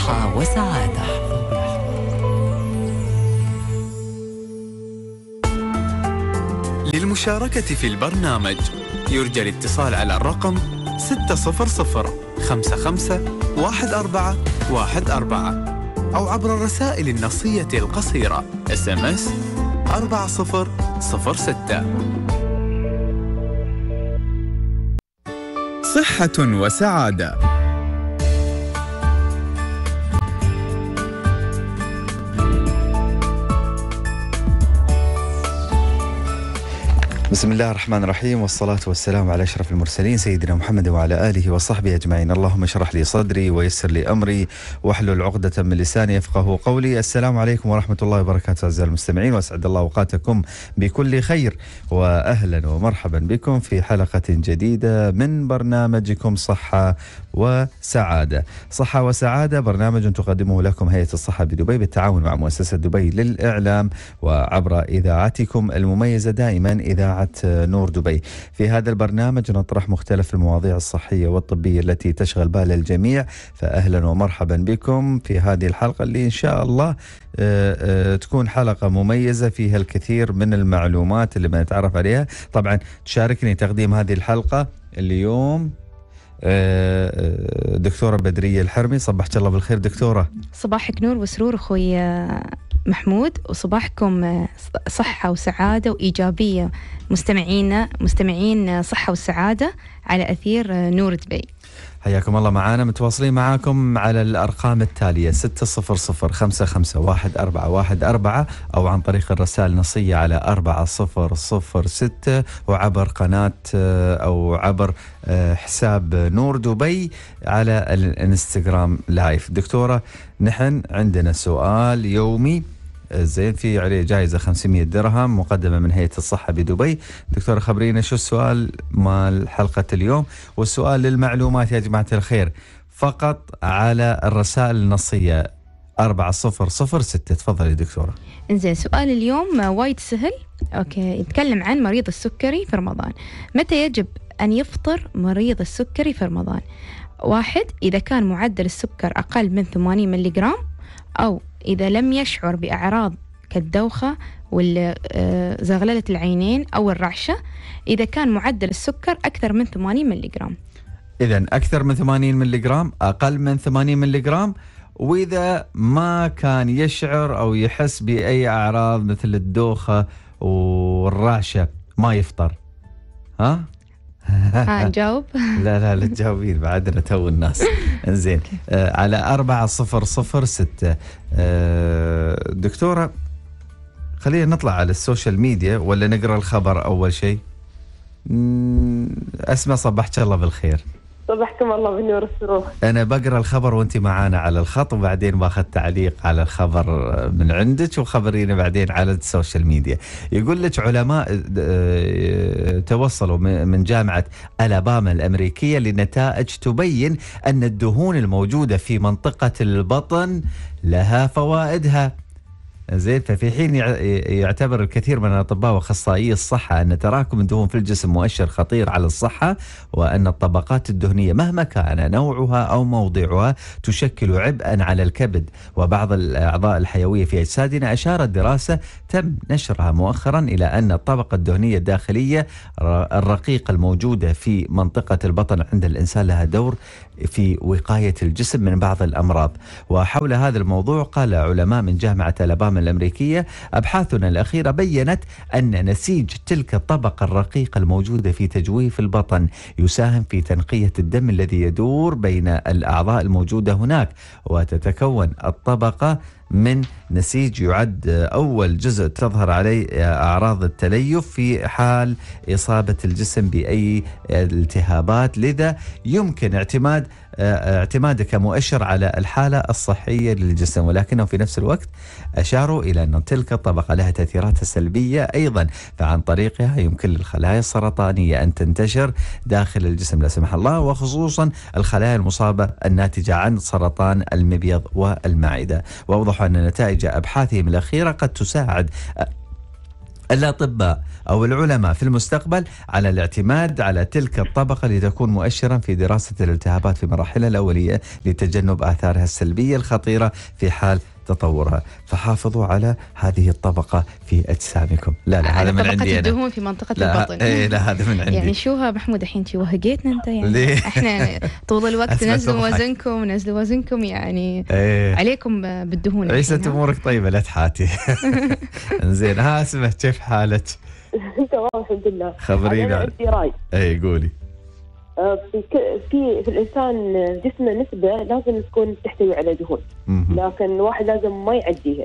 صحة وسعادة. للمشاركة في البرنامج يرجى الاتصال على الرقم 600551414 أو عبر الرسائل النصية القصيرة SMS 4006. صحة وسعادة. بسم الله الرحمن الرحيم، والصلاة والسلام على أشرف المرسلين سيدنا محمد وعلى آله وصحبه أجمعين. اللهم اشرح لي صدري ويسر لي أمري واحلل عقدة من لساني يفقه قولي. السلام عليكم ورحمة الله وبركاته أعزائي المستمعين، وأسعد الله أوقاتكم بكل خير، وأهلا ومرحبا بكم في حلقة جديدة من برنامجكم صحة وسعادة. صحة وسعادة برنامج تقدمه لكم هيئة الصحة بدبي بالتعاون مع مؤسسة دبي للإعلام وعبر إذاعتكم المميزة دائما إذاعة نور دبي. في هذا البرنامج نطرح مختلف المواضيع الصحية والطبية التي تشغل بال الجميع، فأهلا ومرحبا بكم في هذه الحلقة اللي إن شاء الله تكون حلقة مميزة فيها الكثير من المعلومات اللي بنتعرف عليها. طبعا تشاركني تقديم هذه الحلقة اليوم دكتورة بدرية الحرمي. صبحت الله بالخير دكتورة. صباحك نور وسرور أخوي محمود، وصباحكم صحة وسعادة وإيجابية مستمعين صحة وسعادة على أثير نور دبي. حياكم الله معانا، متواصلين معاكم على الأرقام التالية 600551414 أو عن طريق الرسائل النصية على 4006 وعبر قناة أو عبر حساب نور دبي على الانستغرام لايف. دكتورة، نحن عندنا سؤال يومي زين في عليه جائزة 500 درهم مقدمة من هيئة الصحة بدبي. دكتورة خبرينا شو السؤال مال حلقة اليوم، والسؤال للمعلومات يا جماعة الخير فقط على الرسائل النصية 4006. تفضلي دكتورة. إنزين، سؤال اليوم وايد سهل. أوكي، يتكلم عن مريض السكري في رمضان. متى يجب أن يفطر مريض السكري في رمضان؟ 1، إذا كان معدل السكر أقل من 80 ملغ، أو إذا لم يشعر بأعراض كالدوخة وزغللة العينين أو الرعشة، إذا كان معدل السكر أكثر من 80 ملغ. إذن أكثر من 80 ملغ، أقل من 80 ملغ، وإذا ما كان يشعر أو يحس بأي أعراض مثل الدوخة والرعشة ما يفطر. ها؟ نجاوب؟ لا تجاوبين بعدنا تو الناس. انزين على 4006. دكتورة، خلينا نطلع على السوشيال ميديا ولا نقرأ الخبر أول شيء؟ أسماء، صبحت الله بالخير. صبحكم الله بالنور والسرور. أنا بقرأ الخبر وأنت معانا على الخط، وبعدين باخذ تعليق على الخبر من عندك وخبرينا بعدين على السوشيال ميديا. يقول لك علماء توصلوا من جامعة ألاباما الأمريكية لنتائج تبين أن الدهون الموجودة في منطقة البطن لها فوائدها. زين، ففي حين يعتبر الكثير من الأطباء وأخصائيي الصحة أن تراكم الدهون في الجسم مؤشر خطير على الصحة، وأن الطبقات الدهنية مهما كان نوعها أو موضعها تشكل عبئا على الكبد وبعض الأعضاء الحيوية في أجسادنا، أشارت دراسة تم نشرها مؤخرا إلى أن الطبقة الدهنية الداخلية الرقيقة الموجودة في منطقة البطن عند الإنسان لها دور في وقاية الجسم من بعض الأمراض. وحول هذا الموضوع قال علماء من جامعة ألاباما الأمريكية: أبحاثنا الأخيرة بيّنت أن نسيج تلك الطبقة الرقيقة الموجودة في تجويف البطن يساهم في تنقية الدم الذي يدور بين الأعضاء الموجودة هناك، وتتكون الطبقة من نسيج يعد أول جزء تظهر عليه أعراض التليف في حال إصابة الجسم بأي التهابات، لذا يمكن اعتماده كمؤشر على الحالة الصحية للجسم. ولكنه في نفس الوقت أشاروا إلى أن تلك الطبقة لها تأثيرات سلبية أيضا، فعن طريقها يمكن للخلايا السرطانية أن تنتشر داخل الجسم لا سمح الله، وخصوصا الخلايا المصابة الناتجة عن سرطان المبيض والمعدة. وأوضحوا أن نتائج أبحاثهم الأخيرة قد تساعد الأطباء أو العلماء في المستقبل على الاعتماد على تلك الطبقة لتكون مؤشرا في دراسة الالتهابات في مراحلها الأولية لتجنب آثارها السلبية الخطيرة في حال تطورها. فحافظوا على هذه الطبقة في أجسامكم. لا هذا من عندي طبقة أنا. الدهون في منطقة لا البطن. لا هذا من عندي. يعني شو محمود الحين شو وهقيتنا أنت يعني؟ ليه؟ إحنا طول الوقت أسمع نزلوا تضحك. وزنكم نزلوا وزنكم يعني إيه. عليكم بالدهون. عيسى الحين، ها؟ أمورك طيبة لا تحاتي. زين اسمه كيف حالك؟ تمام الحمد لله. خبرينا. أنا عندي رأي. اي قولي. في الإنسان جسمه نسبة لازم تكون تحتوي على دهون، لكن الواحد لازم ما يعديها.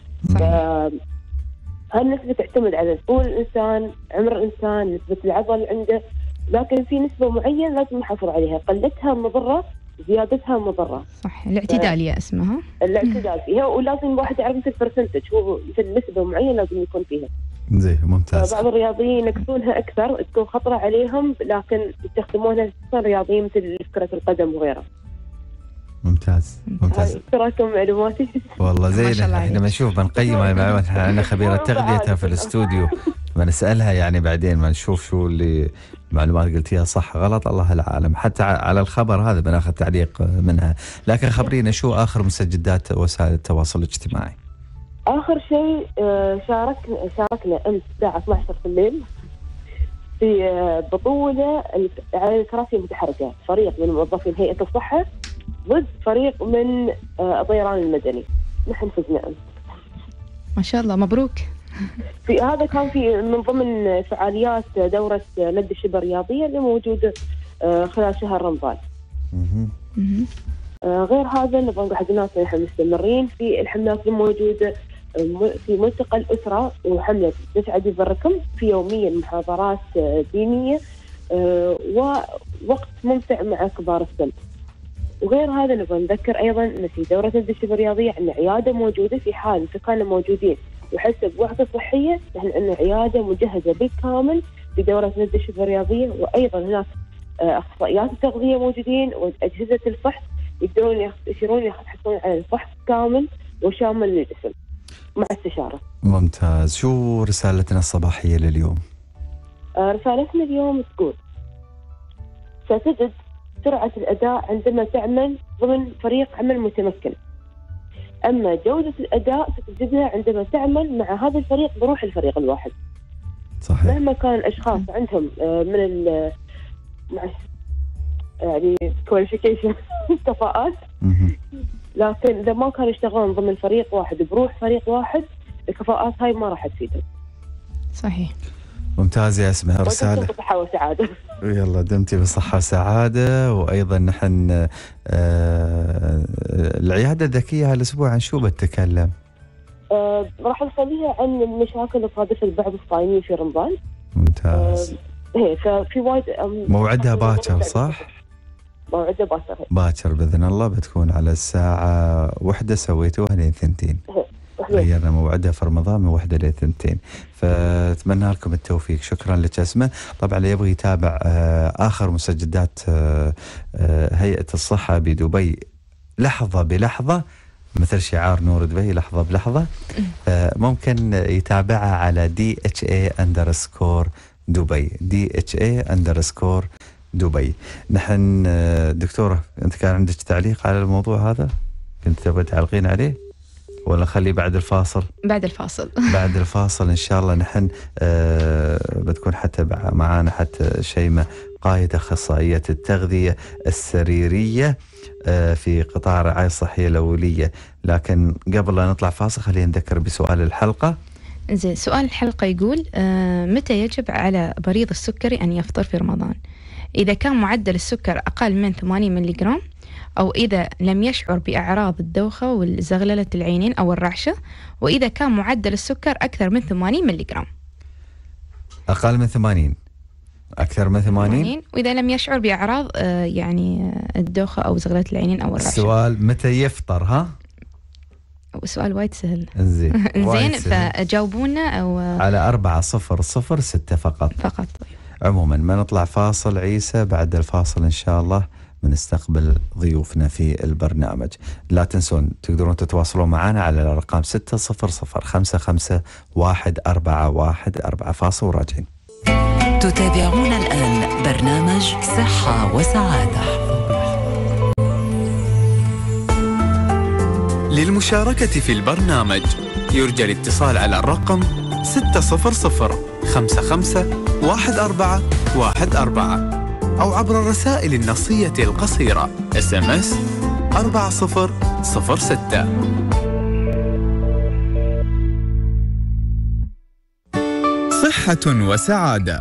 هالنسبة تعتمد على طول الإنسان، عمر الإنسان، نسبة العضل عنده، لكن في نسبة معينة لازم نحافظ عليها، قلتها مضرة، زيادتها مضرة. صح، الاعتدال يا اسمها. الاعتدال فيها، ولازم الواحد يعرف مثل البرسنتج، هو مثل نسبة معينة لازم يكون فيها. زين ممتاز. بعض الرياضيين يكسونها أكثر، تكون خطرة عليهم، لكن يستخدمونها خصوصا رياضيين مثل كرة القدم وغيرها. ممتاز. تراكم معلوماتي. والله ما زين. شاء الله احنا بنشوف بنقيم المعلومات. احنا خبيرة تغذيتها في الاستوديو، بنسألها يعني بعدين ما نشوف شو اللي معلومات قلتيها صح غلط، الله العالم. حتى على الخبر هذا بناخذ تعليق منها. لكن خبرينا شو آخر مستجدات وسائل التواصل الاجتماعي؟ آخر شيء شاركنا أمس الساعة 12 في الليل في بطولة على الكراسي المتحركة، فريق من موظفين هيئة الصحة ضد فريق من الطيران المدني. نحن فزنا أمس. ما شاء الله، مبروك. في هذا كان في من ضمن فعاليات دورة ند الشبه الرياضية اللي موجودة خلال شهر رمضان. غير هذا نبغى نقول حق الناس نحن مستمرين في الحملات الموجودة في ملتقى الأسرة وحملة نسعد يبركم، في يوميا محاضرات دينية ووقت ممتع مع كبار السن. وغير هذا نبغى نذكر أيضا أن في دورة ند الشبه الرياضية عندنا عيادة موجودة في حال انتقالنا موجودين وحسب وحدة صحية، نحن عندنا عيادة مجهزة بالكامل في دورة ند الشبه الرياضية، وأيضا هناك أخصائيات التغذية موجودين وأجهزة الفحص يقدرون يحصلون على الفحص كامل وشامل للجسم مع استشارة. ممتاز. شو رسالتنا الصباحية لليوم؟ رسالتنا اليوم تقول: ستجد سرعة الأداء عندما تعمل ضمن فريق عمل متمكن، أما جودة الأداء ستجدها عندما تعمل مع هذا الفريق بروح الفريق الواحد. صحيح. مهما كان الأشخاص عندهم من يعني كواليفيكيشن كفاءات، لكن إذا ما كانوا يشتغلون ضمن فريق واحد بروح فريق واحد، الكفاءات هاي ما راح تفيدهم. صحيح. ممتاز يا اسماء. رسالة بصحة وسعادة. يلا دمتي بصحة وسعادة. وأيضا نحن العيادة الذكية هالأسبوع عن شو بتكلم؟ راح نخليها عن المشاكل اللي تصادف بعض الصايمين في رمضان. ممتاز. ففي وايد موعدها باكر صح؟ موعدها باكر. باكر بإذن الله بتكون على الساعة 1 سويتوها لين 2. غيرنا موعدها في رمضان من 1 ل 2. فأتمنى لكم التوفيق. شكرا لك أسماء. طبعا اللي يبغى يتابع آخر مستجدات هيئة الصحة بدبي لحظة بلحظة مثل شعار نور دبي لحظة بلحظة، ممكن يتابعها على DHA_دبي DHA_دبي. نحن دكتورة أنت كان عندك تعليق على الموضوع هذا؟ كنت تبغى تعلقين عليه ولا نخليه بعد الفاصل؟ بعد الفاصل. بعد الفاصل إن شاء الله. نحن بتكون حتى معانا حتى شيماء قائد أخصائية التغذية السريرية في قطاع الرعاية الصحية الأولية. لكن قبل لا نطلع فاصل خلينا نذكر بسؤال الحلقة. زين، سؤال الحلقة يقول متى يجب على مريض السكري أن يفطر في رمضان؟ إذا كان معدل السكر أقل من 80 ملغ، أو إذا لم يشعر بأعراض الدوخة والزغللة العينين أو الرعشة، وإذا كان معدل السكر أكثر من 80 ملغ. أقل من 80، أكثر من 80، وإذا لم يشعر بأعراض يعني الدوخة أو زغللة العينين أو الرعشة. السؤال متى يفطر؟ ها؟ سؤال وايد سهل. زين زين، فجاوبونا أو على 4006 فقط. طيب. عموما ما نطلع فاصل عيسى، بعد الفاصل إن شاء الله بنستقبل ضيوفنا في البرنامج. لا تنسون تقدرون تتواصلون معنا على الأرقام 600-551-414. فاصل وراجعين. تتابعون الآن برنامج صحة وسعادة. للمشاركة في البرنامج يرجى الاتصال على الرقم 600-55-1414 أو عبر الرسائل النصية القصيرة SMS 4006. صحة وسعادة.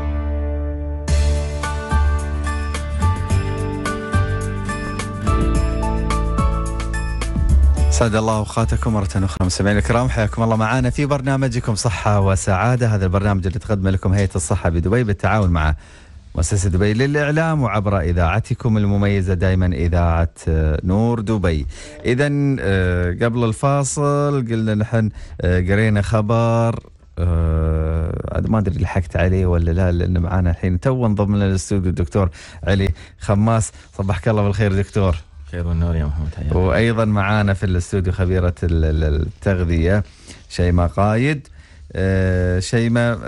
سعد الله أوقاتكم مرة أخرى مستمعينا الكرام، حياكم الله معنا في برنامجكم صحة وسعادة. هذا البرنامج اللي تقدم لكم هيئة الصحة بدبي بالتعاون مع مؤسسة دبي للإعلام وعبر إذاعتكم المميزة دائما إذاعة نور دبي. إذن قبل الفاصل قلنا نحن قرينا خبر ما أدري لحقت عليه ولا لا، لأن معنا الحين تو انضم لنا الاستوديو الدكتور علي خماس. صبحك الله بالخير دكتور. خير والنور يا محمد. حياك. وأيضا معانا في الاستوديو خبيرة التغذية شيماء قايد. شيماء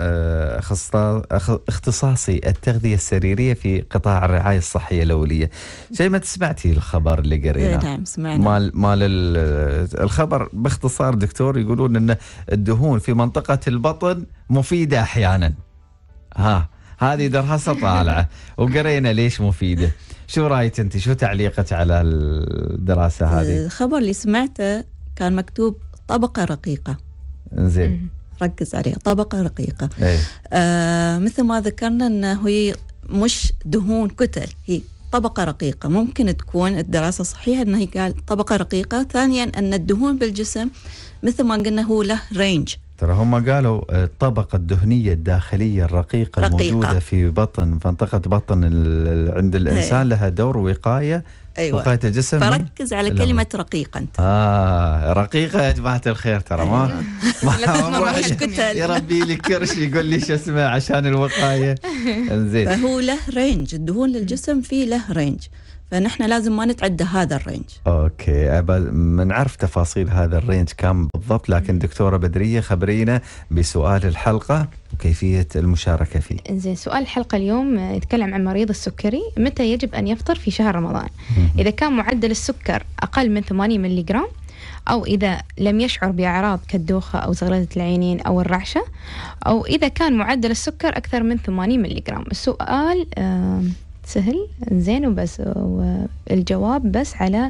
اختصاصي التغذية السريرية في قطاع الرعاية الصحية الأولية. شيماء تسمعتي الخبر اللي قريناه؟ نعم سمعنا. مال الخبر باختصار دكتور يقولون أن الدهون في منطقة البطن مفيدة أحيانا. هذه دراسة طالعة وقرينا ليش مفيدة. شو رأيك أنت؟ شو تعليقك على الدراسة هذه؟ الخبر اللي سمعته كان مكتوب طبقة رقيقة. زين ركز عليها، طبقة رقيقة. مثل ما ذكرنا أنه هي مش دهون كتل، هي طبقة رقيقة. ممكن تكون الدراسة صحيحة أنه هي قال طبقة رقيقة. ثانيا أن الدهون بالجسم مثل ما قلنا هو له رينج. ترى هم قالوا الطبقة الدهنية الداخلية الرقيقة الموجودة في منطقة بطن عند الإنسان لها دور وقاية. أيوة. وقاية الجسم. فركز على كلمة رقيقة أنت. رقيقة يا جماعة الخير. ترى ما يا ربي لي كرش يقول لي شو اسمه عشان الوقاية. زين. فهو له رينج، الدهون للجسم فيه له رينج، فنحن لازم ما نتعدى هذا الرينج. اوكي نعرف تفاصيل هذا الرينج كم بالضبط، لكن دكتورة بدرية خبرينا بسؤال الحلقة وكيفية المشاركة فيه. زين، سؤال الحلقة اليوم يتكلم عن مريض السكري. متى يجب أن يفطر في شهر رمضان؟ إذا كان معدل السكر أقل من 80 ملغ، أو إذا لم يشعر بأعراض كالدوخة أو زغللة العينين أو الرعشة، أو إذا كان معدل السكر أكثر من 80 ملغ. السؤال سهل زين وبس، والجواب بس على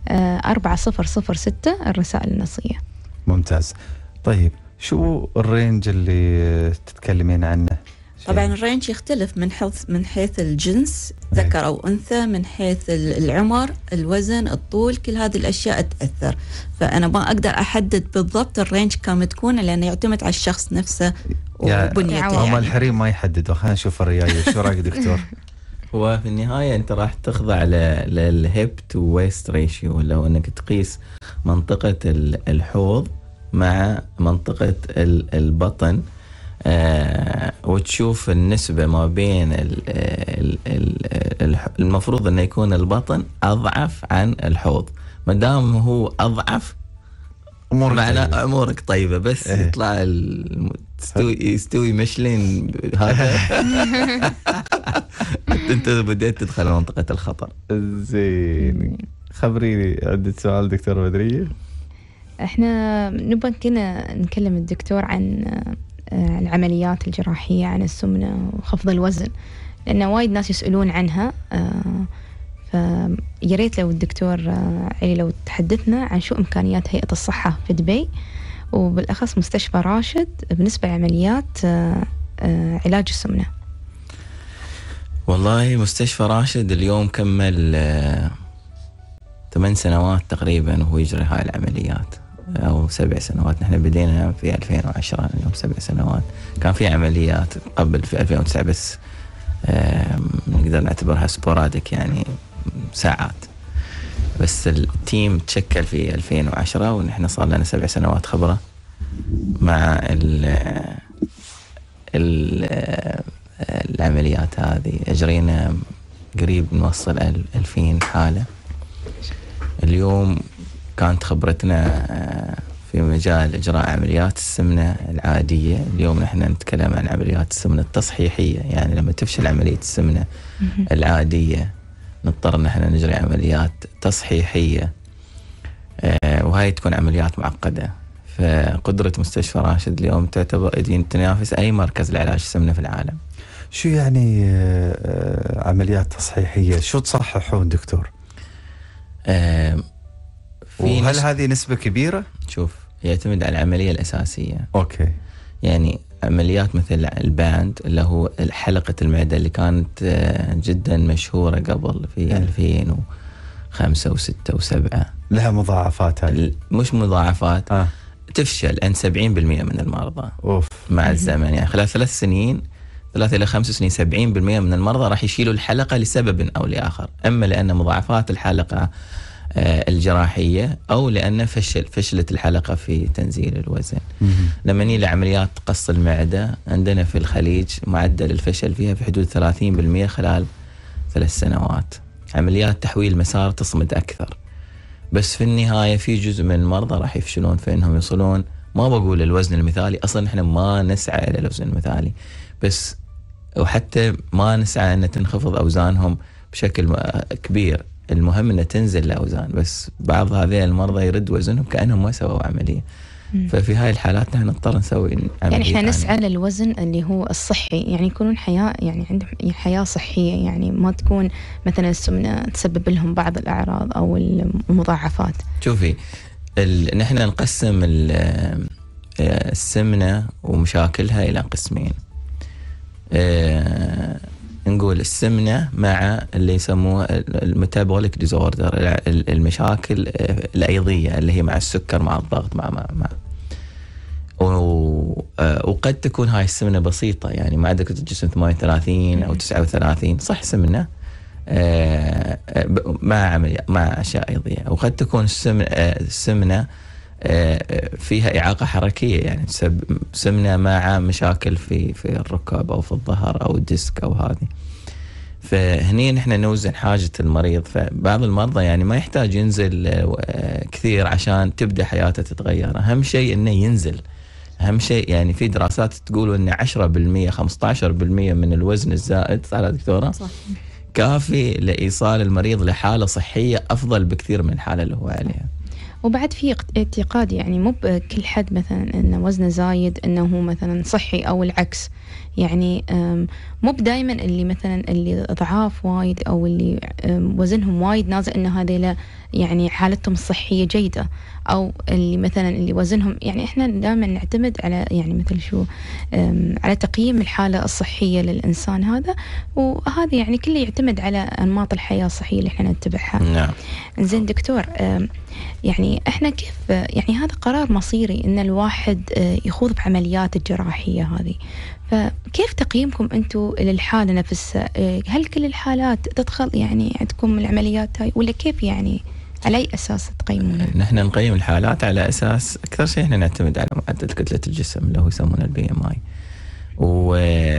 4006 الرسائل النصية. ممتاز. طيب شو الرينج اللي تتكلمين عنه؟ طبعا الرينج يختلف من حيث الجنس، ذكر أو أنثى، من حيث العمر، الوزن، الطول، كل هذه الأشياء تأثر. فأنا ما أقدر أحدد بالضبط الرينج كم تكون، لأنه يعتمد على الشخص نفسه وبنيته. هم الحريم ما يحددوا. خلينا نشوف الرياية. شو رأيك دكتور؟ هو في النهاية أنت راح تخضع للهيب تو ويست ريشيو، لو أنك تقيس منطقة الحوض مع منطقة البطن وتشوف النسبة ما بين المفروض أنه يكون البطن أضعف عن الحوض. ما دام هو أضعف معنا أمورك طيبة، بس يطلع يستوي مشلين هذا أنت بديت تدخل منطقة الخطر. زين، خبريني، عندك سؤال دكتور بدرية؟ احنا نبغى كنا نكلم الدكتور عن العمليات الجراحية، عن السمنة وخفض الوزن، لأن وايد ناس يسألون عنها. فياريت لو الدكتور علي لو تحدثنا عن شو إمكانيات هيئة الصحة في دبي، وبالأخص مستشفى راشد بالنسبة لعمليات علاج السمنة. والله مستشفى راشد اليوم كمل 8 سنوات تقريبا وهو يجري هاي العمليات، أو 7 سنوات. نحن بدينا في 2010، اليوم 7 سنوات. كان في عمليات قبل في 2009 بس نقدر نعتبرها سبوراديك، يعني ساعات. بس التيم تشكل في 2010 ونحن صار لنا 7 سنوات خبرة مع العمليات هذه. أجرينا قريب نوصل 2000 حالة. اليوم كانت خبرتنا في مجال إجراء عمليات السمنة العادية. اليوم نحن نتكلم عن عمليات السمنة التصحيحية، يعني لما تفشل عملية السمنة العادية نضطر نحن نجري عمليات تصحيحية، وهاي تكون عمليات معقدة. فقدرة مستشفى راشد اليوم تعتبر تنافس أي مركز لعلاج السمنة في العالم. شو يعني عمليات تصحيحية؟ شو تصححون دكتور؟ وهل هذه نسبة كبيرة؟ شوف، يعتمد على العملية الأساسية. أوكي. يعني عمليات مثل الباند اللي هو حلقة المعدة اللي كانت جدا مشهورة قبل في 2005 و6 و7، لها مضاعفات؟ هاي مش مضاعفات، تفشل عند 70% من المرضى. أوف. مع الزمن، يعني خلال 3 إلى 5 سنين 70% من المرضى راح يشيلوا الحلقة لسبب أو لآخر، أما لأن مضاعفات الحلقة الجراحية أو لأن فشلت الحلقة في تنزيل الوزن. لما نيجي لعمليات قص المعدة عندنا في الخليج معدل الفشل فيها في حدود 30% خلال 3 سنوات. عمليات تحويل مسار تصمد أكثر، بس في النهاية في جزء من المرضى راح يفشلون في أنهم يصلون، ما بقول الوزن المثالي، أصلا إحنا ما نسعى إلى الوزن المثالي، بس وحتى ما نسعى أن تنخفض أوزانهم بشكل كبير، المهم أن تنزل الأوزان. بس بعض هذه المرضى يرد وزنهم كأنهم ما سووا عملية. ففي هاي الحالات نحن نضطر نسوي عملية. يعني احنا نسعى للوزن اللي هو الصحي، يعني يكونون يعني عندهم حياة صحية، يعني ما تكون مثلا السمنة تسبب لهم بعض الأعراض أو المضاعفات. شوفي، نحن نقسم السمنة ومشاكلها إلى قسمين. نقول السمنة مع اللي يسموه الميتابوليك ديزوردر، المشاكل الأيضية اللي هي مع السكر، مع الضغط، مع وقد تكون هاي السمنة بسيطة، يعني معدل كتلة الجسم 38 أو 39 صح سمنة مع أشياء أيضية، وقد تكون السمنة فيها إعاقة حركية، يعني سمنة مع مشاكل في الركب أو في الظهر أو الديسك أو هذه. فهني نحن نوزن حاجة المريض. فبعض المرضى يعني ما يحتاج ينزل كثير عشان تبدأ حياته تتغير، أهم شيء إنه ينزل. أهم شيء يعني في دراسات تقول إن 10% 15% من الوزن الزائد، صح دكتورة؟ صح. كافي لإيصال المريض لحالة صحية أفضل بكثير من الحالة اللي هو عليها. وبعد في اعتقاد، يعني مو بكل حد مثلا انه وزنه زايد انه مثلا صحي او العكس، يعني مو دائما اللي مثلا اللي ضعاف وايد او اللي وزنهم وايد نازل انه هذيلا يعني حالتهم الصحية جيدة، او اللي مثلا اللي وزنهم، يعني احنا دائما نعتمد على يعني مثل شو على تقييم الحالة الصحية للإنسان هذا، وهذا يعني كله يعتمد على أنماط الحياة الصحية اللي احنا نتبعها. نعم. زين دكتور، يعني احنا كيف، يعني هذا قرار مصيري ان الواحد يخوض بعمليات الجراحية هذه، فكيف تقييمكم انتم للحالة نفسها؟ هل كل الحالات تدخل يعني عندكم العمليات هاي، ولا كيف يعني على أي أساس تقيمونها؟ نحن نقيم الحالات على أساس أكثر شيء احنا نعتمد على معدل كتلة الجسم اللي هو يسمونه BMI، و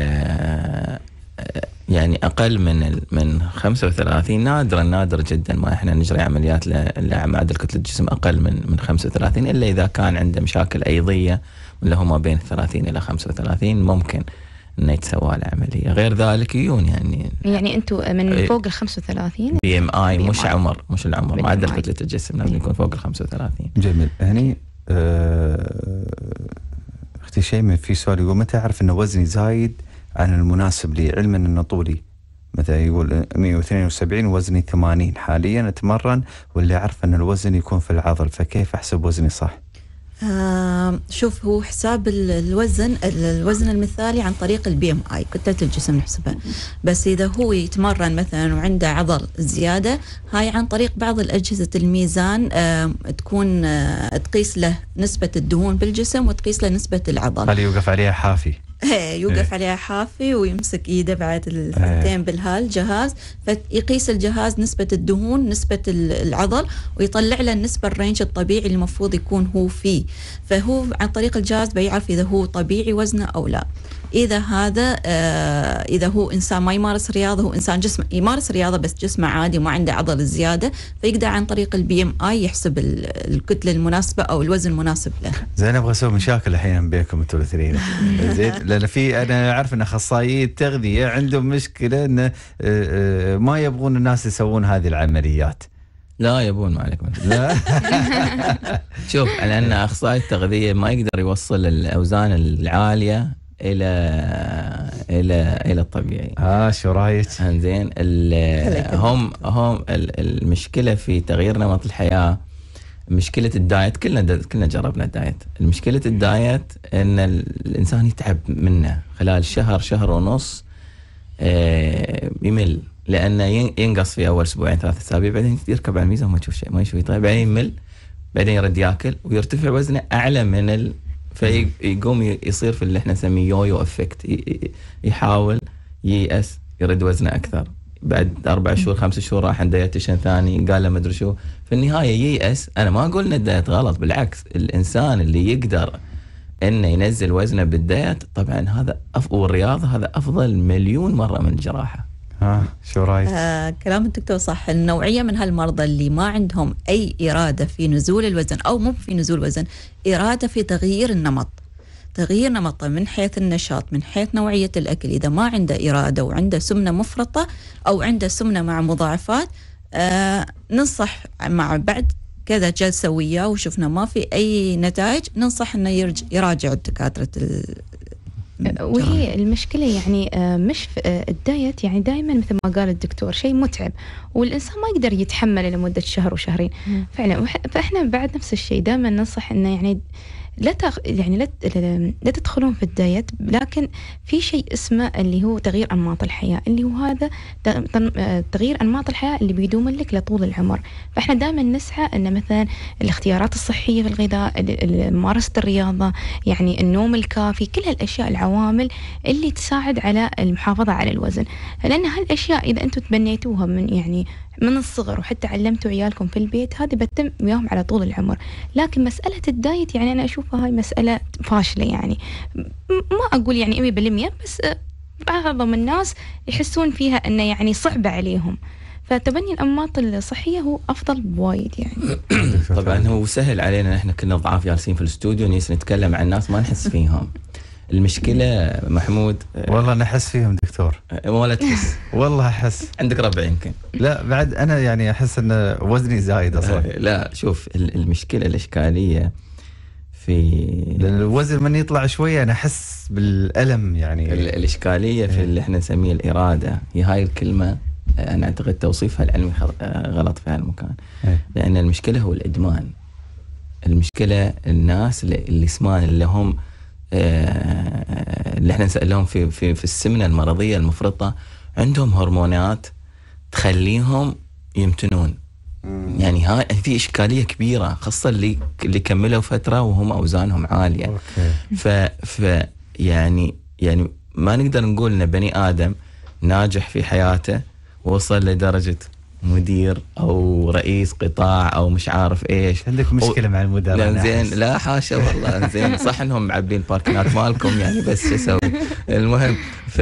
يعني أقل من 35 نادر جدا ما احنا نجري عمليات لمعدل كتلة الجسم أقل من 35، إلا إذا كان عنده مشاكل أيضية اللي هو ما بين 30 إلى 35 ممكن إنه يتسوى له عملية. غير ذلك يجون يعني أنتوا من فوق ال 35 BMI، مش عمر، مش العمر، معدل كتلة الجسم لازم يكون فوق ال 35. جميل. هني اختي شيماء في سؤال يقول متى أعرف إنه وزني زايد عن المناسب لي، علما إنه طولي مثلا يقول 172 ووزني 80 حاليا أتمرن، واللي أعرف أن الوزن يكون في العضل، فكيف أحسب وزني صح؟ شوف، هو حساب الوزن المثالي عن طريق BMI، كتلة الجسم نحسبها، بس إذا هو يتمرن مثلا وعنده عضل زيادة، هاي عن طريق بعض الأجهزة الميزان تكون تقيس له نسبة الدهون بالجسم وتقيس له نسبة العضل. هل يوقف عليها حافي؟ يوقف عليها حافي ويمسك ايده بعد الحتين بالجهاز، فيقيس الجهاز نسبة الدهون نسبة العضل ويطلع له النسبة الرينج الطبيعي اللي المفروض يكون هو فيه، فهو عن طريق الجهاز بيعرف إذا هو طبيعي وزنه أو لا. إذا هذا إذا هو إنسان ما يمارس رياضة، هو إنسان جسم يمارس رياضة بس جسمه عادي وما عنده عضل زيادة، فيقدر عن طريق الBMI يحسب الكتلة المناسبة أو الوزن المناسب له. زين ابغى اسوي مشاكل الحين بينكم انتوا الاثنين. زين لان انا اعرف ان اخصائيي التغذيه عندهم مشكله انه ما يبغون الناس يسوون هذه العمليات. لا يبون، ما عليك لا شوف، لأن أخصائي التغذية ما يقدر يوصل الأوزان العالية إلى الطبيعي. شو رايك؟ زين هم المشكلة في تغيير نمط الحياة، مشكلة الدايت. كلنا جربنا الدايت. المشكلة الدايت إن الإنسان يتعب منه خلال شهر ونص، يمل، لأنه ينقص في أول أسبوعين 3 أسابيع، بعدين يركب على الميزان وما يشوف شيء، ما يشوف طيب، بعدين يمل، بعدين يرد ياكل ويرتفع وزنه أعلى من فيقوم يصير في اللي احنا نسميه يويو افكت، يحاول ييأس، يرد وزنه أكثر. بعد 4 شهور 5 شهور راح عند دايتيشن ثاني قال له ما أدري شو، في النهاية ييأس. أنا ما أقول إن الدايت غلط، بالعكس، الإنسان اللي يقدر إنه ينزل وزنه بالدايت طبعا هذا والرياضة هذا أفضل مليون مرة من الجراحة. شو رايك؟ كلام الدكتور صح. النوعية من هالمرضى اللي ما عندهم أي إرادة في نزول الوزن، أو مو في نزول وزن، إرادة في تغيير النمط، تغيير نمطه من حيث النشاط، من حيث نوعية الأكل. إذا ما عنده إرادة وعنده سمنة مفرطة أو عنده سمنة مع مضاعفات، ننصح مع بعد كذا جلسة وياه وشفنا ما في أي نتائج، ننصح إنه يراجع الدكاترة. وهي المشكلة يعني مش في الدايت، يعني دائما مثل ما قال الدكتور شيء متعب، والإنسان ما يقدر يتحمله لمدة شهر وشهرين فعلا. فإحنا بعد نفس الشيء دائما ننصح إنه يعني لا تدخلون في الدايت، لكن في شيء اسمه اللي هو تغيير أنماط الحياة، اللي هو هذا تغيير أنماط الحياة اللي بيدوم لك لطول العمر. فإحنا دائما نسعى أن مثلا الاختيارات الصحية في الغذاء، ممارسة الرياضة، يعني النوم الكافي، كل هالأشياء العوامل اللي تساعد على المحافظة على الوزن. لأن هالأشياء إذا أنتم تبنيتوها من الصغر وحتى علمتوا عيالكم في البيت، هذه بتتم وياهم على طول العمر. لكن مسألة الدايت يعني أنا أشوفها هاي مسألة فاشلة، يعني ما أقول يعني 100%، بس بعضهم الناس يحسون فيها أنه يعني صعبة عليهم. فتبني الأنماط الصحية هو أفضل بوايد يعني. طبعا هو سهل علينا، نحن كنا ضعاف جالسين في الاستوديو نتكلم عن الناس ما نحس فيهم. المشكلة محمود والله نحس فيهم دكتور. ولا تحس؟ والله أحس. عندك ربع يمكن. لا بعد أنا يعني أحس أن وزني زايد أصلا. لا شوف، المشكلة الإشكالية في لأن الوزن من يطلع شوية أنا أحس بالألم. يعني الإشكالية في اللي احنا نسميه الإرادة. هي هاي الكلمة أنا أعتقد توصيفها العلمي غلط في هالمكان. لأن المشكلة هو الإدمان. المشكلة الناس اللي اسمان اللي هم اللي احنا نسألهم في السمنة المرضية المفرطة، عندهم هرمونات تخليهم يمتنون. يعني هاي في إشكالية كبيرة، خاصة اللي كملوا فترة وهم أوزانهم عالية. يعني ما نقدر نقول إن بني آدم ناجح في حياته وصل لدرجة مدير او رئيس قطاع او مش عارف ايش. عندك مشكله مع المدراء؟ زين لا حاشا والله. زين صح انهم معبين باركنات مالكم يعني، بس شو اسوي. المهم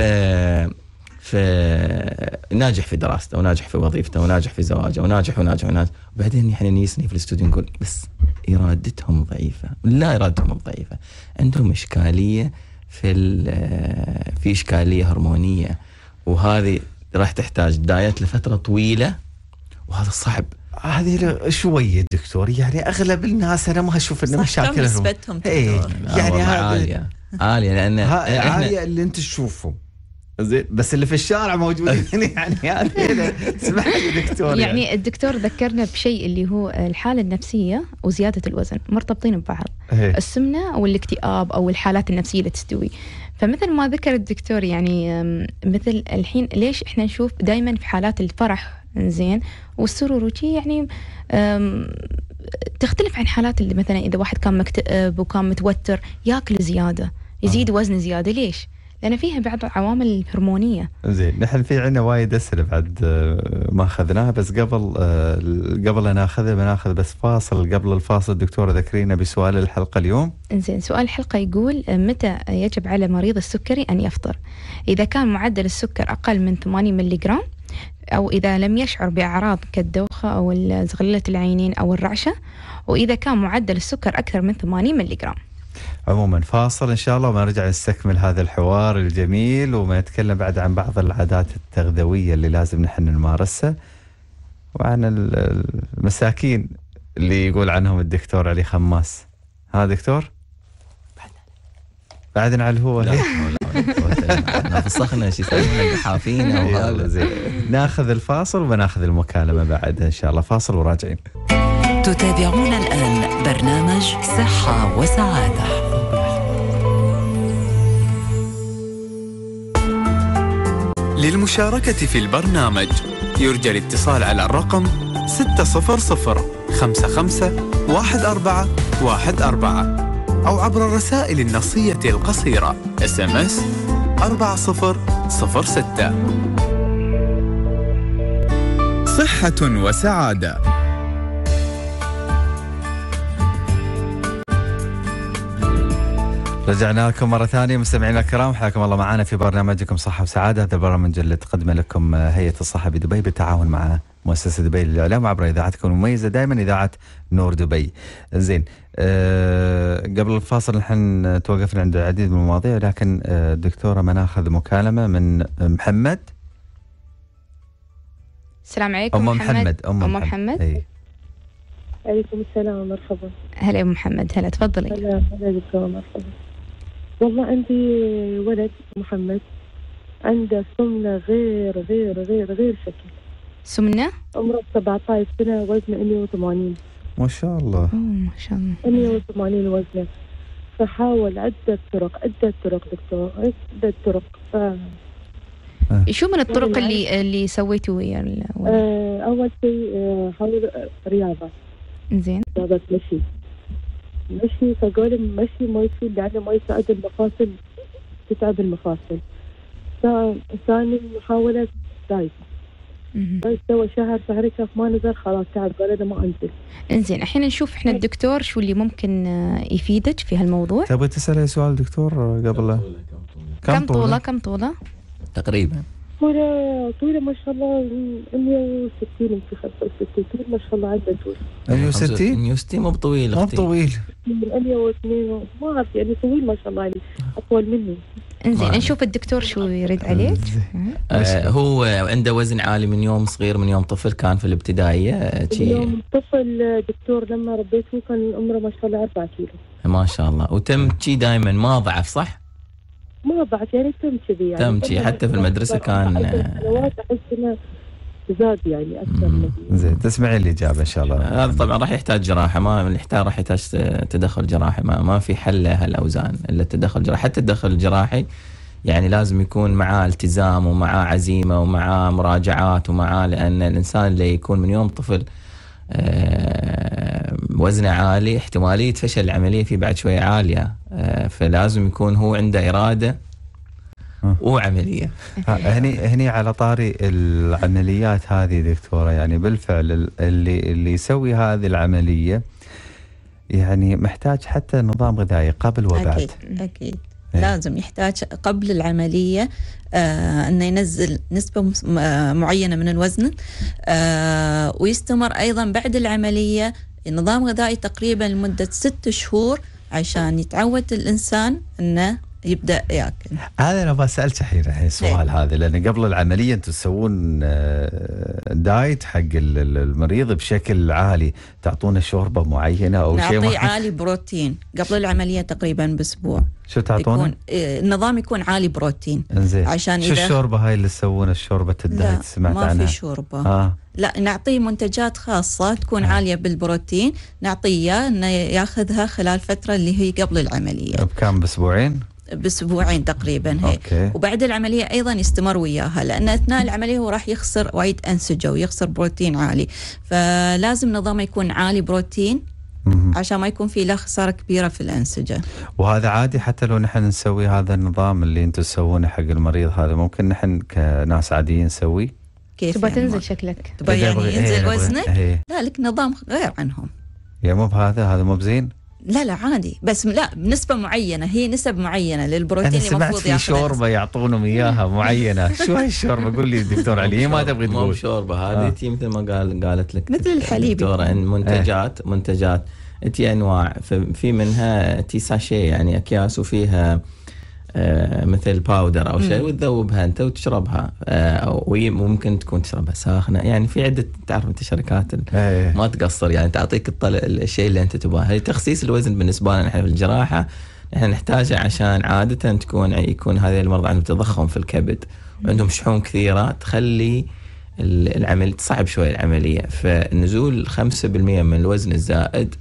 ناجح في دراسته وناجح في وظيفته وناجح في زواجه وناجح. وبعدين احنا نيسني في الاستوديو نقول بس ارادتهم ضعيفه. لا، ارادتهم ضعيفه، عندهم اشكاليه في اشكاليه هرمونيه، وهذه راح تحتاج دايت لفتره طويله، وهذا صعب. هذه شويه دكتور، يعني اغلب الناس انا ما اشوف ان مشاكلهم نسبتهم يعني عاليه لان عاليه اللي انت تشوفهم زين، بس اللي في الشارع موجودين. يعني هذا اسمح لي دكتور، يعني الدكتور ذكرنا بشيء اللي هو الحالة النفسية وزيادة الوزن مرتبطين ببعض. السمنة أو الاكتئاب أو الحالات النفسية اللي تستوي. فمثل ما ذكر الدكتور يعني مثل الحين ليش إحنا نشوف دايما في حالات الفرح زين والسرور يعني تختلف عن حالات اللي مثلا إذا واحد كان مكتئب وكان متوتر يأكل زيادة يزيد وزن زيادة. ليش؟ لأن فيها بعض العوامل الهرمونية. زين، نحن في عنا وايد أسئلة بعد ما أخذناها، بس قبل أن ناخذها بناخذ بس فاصل. قبل الفاصل دكتورة ذكرينا بسؤال الحلقة اليوم. زين، سؤال الحلقة يقول متى يجب على مريض السكري أن يفطر؟ إذا كان معدل السكر أقل من 80 ملغرام، أو إذا لم يشعر بأعراض كالدوخة أو زغللة العينين أو الرعشة، وإذا كان معدل السكر أكثر من 80 ملغرام. عموما فاصل إن شاء الله، وما نرجع نستكمل هذا الحوار الجميل، وما نتكلم بعد عن بعض العادات التغذوية اللي لازم نحن نمارسها، وعن المساكين اللي يقول عنهم الدكتور علي خماس. ها دكتور؟ بعدنا على الهواء. لا فسخنا شي يسمونه قحافينا وهذا. زين، ناخذ الفاصل وناخذ المكالمة بعدها إن شاء الله. فاصل وراجعين. تتابعون الآن برنامج صحة وسعادة. للمشاركة في البرنامج يرجى الاتصال على الرقم 600 55 1414 أو عبر الرسائل النصية القصيرة SMS 4006. صحة وسعادة. رجعنا لكم مرة ثانية مستمعينا الكرام، حياكم الله معنا في برنامجكم صحة وسعادة. هذا البرنامج اللي تقدمه لكم هيئة الصحة بدبي بالتعاون مع مؤسسة دبي للإعلام عبر إذاعتكم المميزة دائما إذاعة نور دبي. زين، قبل الفاصل نحن توقفنا عند العديد من المواضيع، لكن دكتورة ما ناخذ مكالمة من محمد. السلام عليكم. محمد. أم محمد. أي. عليكم السلام، مرحبا. هلا أم محمد، هلا تفضلي. هلا دكتورة، مرحبا. والله عندي ولد محمد عنده سمنة غير غير غير غير شكل. سمنة؟ عمره 17 سنة، وزنه 180. ما شاء الله. ما شاء الله. 180 وزنه. فحاول عدة طرق دكتور، عدة طرق. شو من الطرق اللي سويتوا ويا الولد؟ أول شيء حاول رياضة. زين. رياضة مشي فقول المشي ما يفيد، لأنه ما يساعد المفاصل، تتعب المفاصل. ثاني محاولة دايت. سوى شهر كيف ما نزل، خلاص تعب، قال أنا ما أنزل. إنزين، الحين نشوف إحنا الدكتور شو اللي ممكن يفيدك في هالموضوع. تبغي تسألي سؤال دكتور قبل؟ كم طولة؟ تقريبا طولة ما شاء الله 160 يمكن 65 طول ما شاء الله عنده طول. 160 مو بطويل مو طويل. 102 ما أعرف يعني طويل ما شاء الله، يعني أطول مني. إنزين، نشوف الدكتور شو يرد عليك. هو عنده وزن عالي من يوم صغير، من يوم طفل كان في الابتدائية. يوم طفل دكتور لما ربيته كان عمره ما شاء الله 4 كيلو. ما شاء الله. وتم شي دائما ما ضعف صح؟ ما بعد يعني تم كذي يعني. تم شي حتى في المدرسة كان أحس إنه زاد يعني أكثر من. زين، تسمعي الإجابة إن شاء الله. هذا طبعا راح يحتاج جراحة، راح يحتاج تدخل جراحي. ما في حل هالأوزان إلا التدخل الجراحي. حتى التدخل الجراحي يعني لازم يكون معاه التزام ومعاه عزيمة ومعاه مراجعات ومعاه، لأن الإنسان اللي يكون من يوم طفل وزنه عالي احتمالية فشل العملية فيه بعد شوية عالية. فلازم يكون هو عنده إرادة وعملية. هني على طاري العمليات هذه دكتورة، يعني بالفعل اللي يسوي هذه العملية يعني محتاج حتى نظام غذائي قبل وبعد. أكيد. لازم يحتاج قبل العملية أنه ينزل نسبة معينة من الوزن، ويستمر أيضا بعد العملية نظام غذائي تقريبا لمدة 6 شهور عشان يتعود الإنسان أنه يبدأ يأكل. هذا أنا بسألك الحين السؤال هذا، لأن قبل العملية أنتم تسوون دايت حق المريض بشكل عالي، تعطونه شوربة معينة أو شيء نعطيه عالي بروتين قبل العملية تقريبا بأسبوع. شو تعطونه؟ النظام يكون عالي بروتين. انزين. عشان شو الشوربة هاي اللي تسوونه الشوربة الدايت؟ سمعت عنها؟ ما في شوربة. لا، نعطيه منتجات خاصة تكون عالية بالبروتين، نعطيه إياه إنه ياخذها خلال فترة اللي هي قبل العملية. بكم؟ بأسبوعين تقريبا هيك. وبعد العملية أيضا يستمر وياها، لأن أثناء العملية هو راح يخسر وايد أنسجة ويخسر بروتين عالي، فلازم نظامه يكون عالي بروتين عشان ما يكون في له خسارة كبيرة في الأنسجة. وهذا عادي حتى لو نحن نسوي هذا النظام اللي انتم تسوونه حق المريض هذا، ممكن نحن كناس عاديين نسوي؟ كيف تبغى يعني تنزل شكلك؟ تبغى يعني ينزل وزنك؟ ايه. لا، لك نظام غير عنهم. يا مو بهذا، هذا مو بزين؟ لا عادي، بس لا بنسبة معينة، هي نسب معينة للبروتين انا اللي سمعت المفروض في ياخذها. شوربه يعطونهم اياها معينه. شو هاي الشوربه؟ قول لي دكتور علي. ما تبغي مو تقول شوربه هذه تي مثل ما قالت لك مثل الحليب. دكتوره، عن منتجات تي انواع، في منها تي ساشي يعني اكياس وفيها مثل باودر او شيء، وتذوبها انت وتشربها، وممكن تكون تشربها ساخنه. يعني في عده، تعرف انت شركات ما تقصر يعني تعطيك الشيء اللي انت تبغاه. هي تخسيس الوزن بالنسبه لنا نحن في الجراحه نحن نحتاجه، عشان عاده يكون هذه المرضى عندهم تضخم في الكبد وعندهم شحوم كثيره تخلي العمل صعب شوي العمليه. فنزول 5% من الوزن الزائد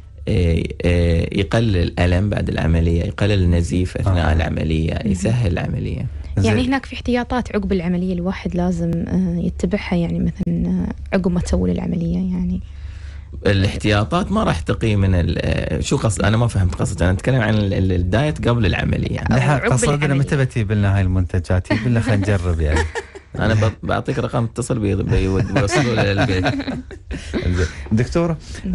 يقلل الألم بعد العملية، يقلل النزيف أثناء العملية، يسهل العملية. يعني هناك في احتياطات عقب العملية الواحد لازم يتبعها، يعني مثلا عقب ما تسوي العملية يعني الاحتياطات ما راح تقي من شو قصد؟ أنا ما فهمت قصدك. أنا أتكلم عن الدايت قبل العملية يعني. قصدنا متى بتجيب لنا هاي المنتجات؟ يقول لنا خلينا نجرب يعني. أنا بعطيك رقم اتصل بيوصلوا للبيت. دكتورة،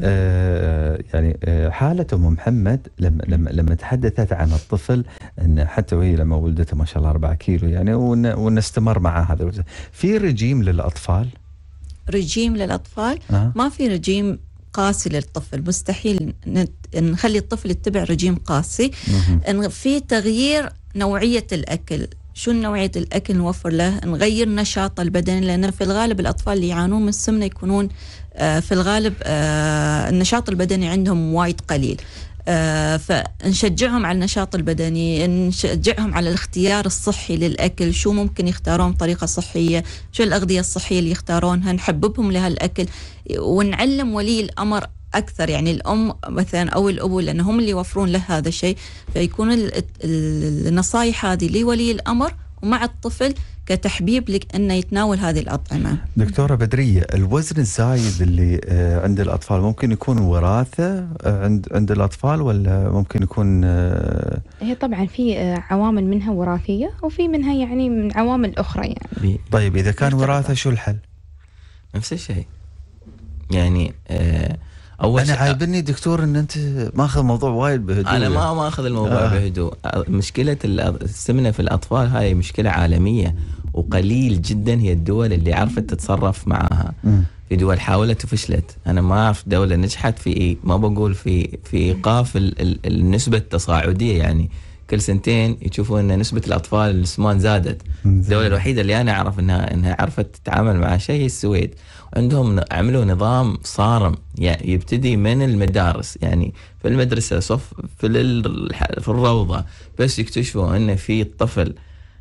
يعني حالة أم محمد لما تحدثت عن الطفل أن حتى وهي لما ولدته ما شاء الله 4 كيلو يعني، وأن استمر مع هذا، في رجيم للأطفال؟ رجيم للأطفال؟ ما في رجيم قاسي للطفل، مستحيل نخلي الطفل يتبع رجيم قاسي. في تغيير نوعية الأكل. شو نوعية الأكل نوفر له؟ نغير نشاط البدن، لأن في الغالب الأطفال اللي يعانون من السمنة يكونون في الغالب النشاط البدني عندهم وايد قليل. فنشجعهم على النشاط البدني، نشجعهم على الاختيار الصحي للأكل، شو ممكن يختارون بطريقة صحية، شو الأغذية الصحية اللي يختارونها، نحببهم لهالأكل، ونعلم ولي الأمر أكثر، يعني الأم مثلا أو الأبو، لأن هم اللي يوفرون له هذا الشيء، فيكون النصائح هذه لولي الأمر ومع الطفل كتحبيب لك أنه يتناول هذه الأطعمة. دكتورة بدرية، الوزن الزايد اللي عند الأطفال ممكن يكون وراثة عند الأطفال، ولا ممكن يكون هي طبعا في عوامل منها وراثية وفي منها يعني من عوامل أخرى يعني. طيب إذا كان وراثة شو الحل؟ نفس الشيء يعني. أنا عايبني دكتور أن أنت ماخذ الموضوع وايد بهدوء. أنا ما أخذ الموضوع بهدوء. مشكلة السمنة في الأطفال هاي مشكلة عالمية، وقليل جدا هي الدول اللي عرفت تتصرف معها. في دول حاولت وفشلت. أنا ما أعرف دولة نجحت في ما بقول في إيقاف النسبة التصاعدية، يعني كل سنتين يشوفون أن نسبة الأطفال السمان زادت. الدولة الوحيدة اللي أنا أعرف أنها عرفت تتعامل مع شيء هي السويد. عندهم عملوا نظام صارم يعني يبتدي من المدارس، يعني في المدرسة في الروضة، بس يكتشفوا أن في الطفل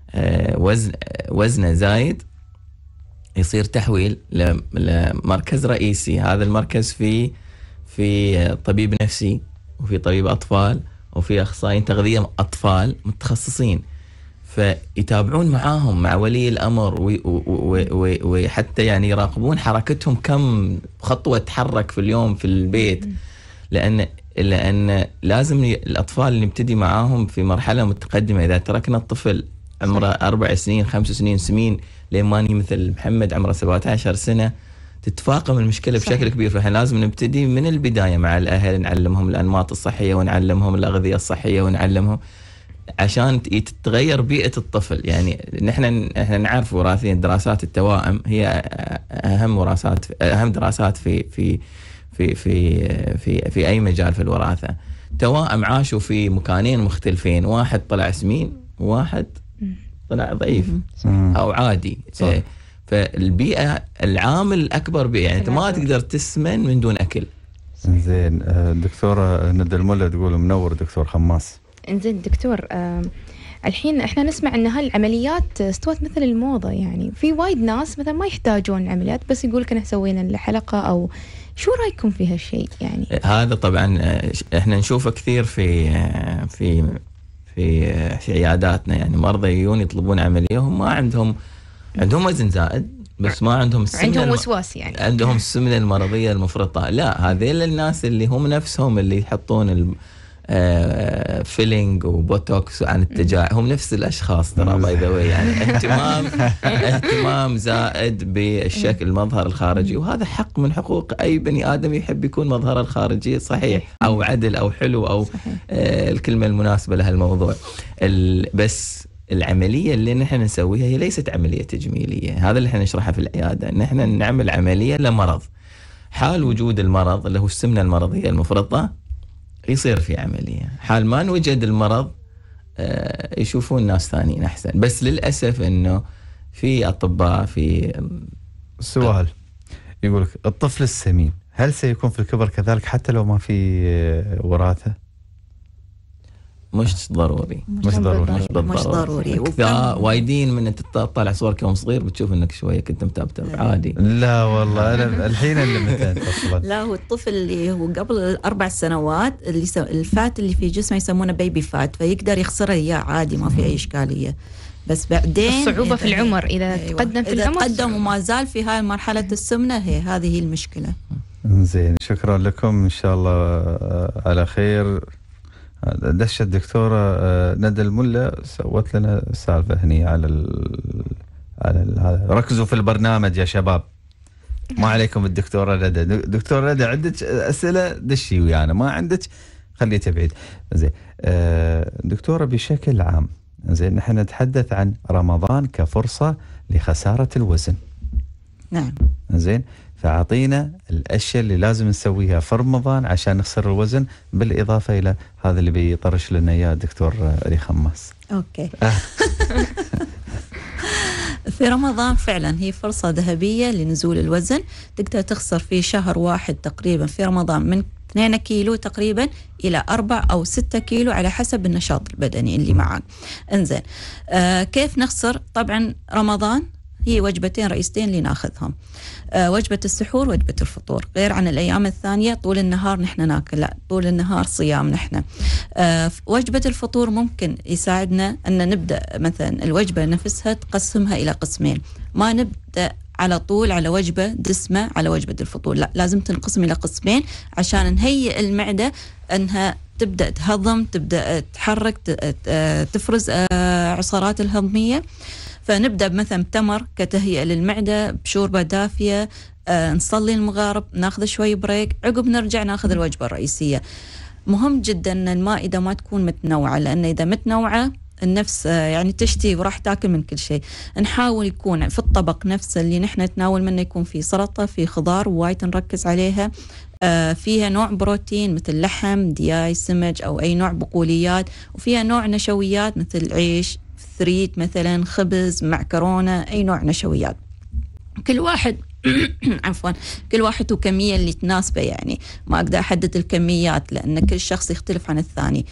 وزنه زايد، يصير تحويل لمركز رئيسي. هذا المركز في طبيب نفسي وفي طبيب أطفال وفي أخصائيين تغذية أطفال متخصصين، فيتابعون معاهم مع ولي الأمر وحتى يعني يراقبون حركتهم، كم خطوة تحرك في اليوم في البيت، لأن لازم الأطفال اللي نبتدي معاهم في مرحلة متقدمة. إذا تركنا الطفل عمره 4 سنين 5 سنين لين ما مثل محمد عمره 17 سنة تتفاقم المشكلة بشكل كبير. فإحنا لازم نبتدي من البداية مع الأهل، نعلمهم الأنماط الصحية ونعلمهم الأغذية الصحية ونعلمهم عشان تتغير بيئة الطفل. يعني احنا نعرف وراثيا دراسات التوائم هي أهم دراسات في أي مجال في الوراثة. توائم عاشوا في مكانين مختلفين، واحد طلع سمين وواحد طلع ضعيف أو عادي. فالبيئة العامل الأكبر بيئة، يعني أنت ما تقدر تسمن من دون أكل. زين. دكتورة ندى الملا تقول منور دكتور خماس. انزين دكتور، الحين احنا نسمع ان هالعمليات استوت مثل الموضة، يعني في وايد ناس مثلا ما يحتاجون عمليات بس يقول كنا سوينا الحلقة، او شو رايكم في هالشيء يعني؟ هذا طبعا احنا نشوفه كثير في عياداتنا، يعني مرضى يجون يطلبون عملية هم ما عندهم وزن زائد، بس ما عندهم عندهم وسواس يعني، عندهم السمنة المرضية المفرطة. لا، هذيل الناس اللي هم نفسهم اللي يحطون فيلينج وبوتوكس عن التجاعيد، هم نفس الاشخاص ترى باي ذا واي، يعني اهتمام زائد بالشكل المظهر الخارجي، وهذا حق من حقوق اي بني ادم يحب يكون مظهره الخارجي صحيح او عدل او حلو او الكلمه المناسبه لهالموضوع. بس العمليه اللي نحن نسويها هي ليست عمليه تجميليه، هذا اللي احنا نشرحه في العياده، ان احنا نعمل عمليه لمرض. حال وجود المرض اللي هو السمنه المرضيه المفرطه يصير في عملية، حال ما نوجد المرض يشوفون ناس ثانيين أحسن. بس للأسف أنه في أطباء في سؤال يقولك الطفل السمين هل سيكون في الكبر كذلك حتى لو ما في وراثة؟ مش ضروري. مش ضروري. وايدين من انت تطلع صورك يوم صغير بتشوف انك شويه كنت متبتب عادي. لا والله انا الحين اللي متى اصلا. لا، هو الطفل اللي هو قبل 4 سنوات اللي الفات اللي في جسمه يسمونه بيبي فات، فيقدر يخسره اياه عادي، ما في اي اشكاليه. بس بعدين الصعوبه في العمر اذا تقدم في العمر، تقدم وما زال في هاي مرحله السمنه، هذه هي المشكله. زين، شكرا لكم، ان شاء الله على خير. دش الدكتورة ندى الملا سوت لنا سالفة هني على ركزوا في البرنامج يا شباب، ما عليكم الدكتورة ندى. دكتورة ندى عندك أسئلة دشي ويانا، ما عندك خليه تبعيد. زين دكتورة بشكل عام، زين نحن نتحدث عن رمضان كفرصة لخسارة الوزن. نعم. زين، فأعطينا الأشياء اللي لازم نسويها في رمضان عشان نخسر الوزن، بالإضافة إلى هذا اللي بيطرش لنا إياه دكتور علي خماس. أوكي. في رمضان فعلا هي فرصة ذهبية لنزول الوزن، تقدر تخسر في شهر واحد تقريبا في رمضان من 2 كيلو تقريبا إلى 4 أو 6 كيلو على حسب النشاط البدني اللي معك. انزين، كيف نخسر؟ طبعا رمضان هي وجبتين رئيسيتين اللي ناخذهم، وجبة السحور وجبة الفطور، غير عن الأيام الثانية طول النهار نحن ناكل، لا طول النهار صيام نحن. وجبة الفطور ممكن يساعدنا أن نبدأ مثلا الوجبة نفسها تقسمها إلى قسمين، ما نبدأ على طول على وجبة دسمة على وجبة الفطور، لا لازم تنقسم إلى قسمين عشان نهيئ المعدة أنها تبدأ تهضم، تبدأ تحرك، تفرز عصارات الهضمية. فنبدأ مثلا بتمر كتهيئة للمعدة، بشوربة دافية، نصلي المغارب، ناخذ شوي بريك، عقب نرجع ناخذ الوجبة الرئيسية. مهم جدا أن المائدة ما تكون متنوعة، لأن إذا متنوعة النفس يعني تشتي وراح تاكل من كل شيء. نحاول يكون في الطبق نفسه اللي نحن نتناول منه يكون في سلطة، في خضار وايد نركز عليها، فيها نوع بروتين مثل لحم، دياي، سمج أو أي نوع بقوليات، وفيها نوع نشويات مثل عيش، ثريت مثلا، خبز، معكرونة، أي نوع نشويات. كل واحد عفوا كل واحد وكمية اللي تناسبه، يعني ما أقدر أحدد الكميات لأن كل شخص يختلف عن الثاني.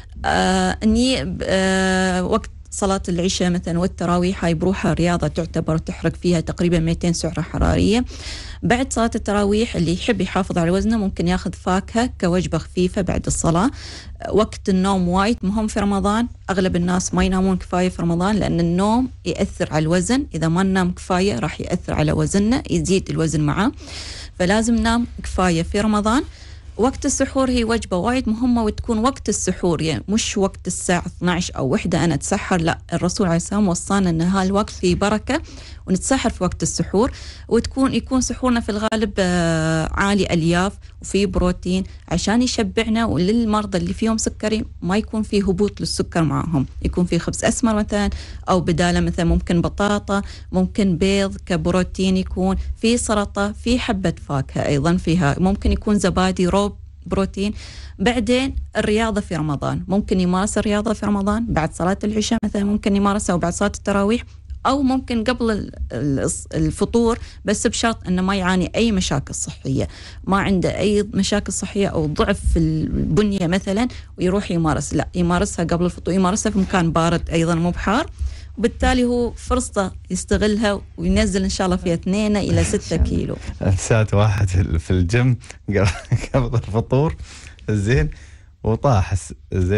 أني وقت صلاة العشاء مثلا والتراويح هاي بروحها رياضة تعتبر، تحرق فيها تقريبا 200 سعرة حرارية. بعد صلاة التراويح اللي يحب يحافظ على وزنه ممكن ياخذ فاكهة كوجبة خفيفة بعد الصلاة. وقت النوم وايد مهم في رمضان، أغلب الناس ما ينامون كفاية في رمضان لأن النوم يأثر على الوزن، إذا ما ننام كفاية راح يأثر على وزننا، يزيد الوزن معاه، فلازم ننام كفاية في رمضان. وقت السحور هي وجبة وايد مهمة، وتكون وقت السحور يعني مش وقت الساعة 12 أو 1 أنا أتسحر، لا الرسول عليه السلام وصانا أن هالوقت فيه بركة ونتسحر في وقت السحور، يكون سحورنا في الغالب عالي ألياف وفيه بروتين عشان يشبعنا، وللمرضى اللي فيهم سكري ما يكون فيه هبوط للسكر معهم، يكون فيه خبز أسمر مثلا، أو بداله مثلا ممكن بطاطا، ممكن بيض كبروتين، يكون فيه سلطة، فيه حبة فاكهة أيضا فيها، ممكن يكون زبادي روب بروتين. بعدين الرياضة في رمضان ممكن يمارس الرياضة في رمضان بعد صلاة العشاء مثلا، ممكن يمارسها أو بعد صلاة التراويح، أو ممكن قبل الفطور، بس بشرط أنه ما يعاني أي مشاكل صحية، ما عنده أي مشاكل صحية أو ضعف في البنية مثلا ويروح يمارس، لا يمارسها قبل الفطور، يمارسها في مكان بارد أيضا مو بحار، وبالتالي هو فرصة يستغلها وينزل إن شاء الله فيها 2 إلى 6 كيلو. ساعة واحد في الجيم قبل الفطور زين، وطاح زين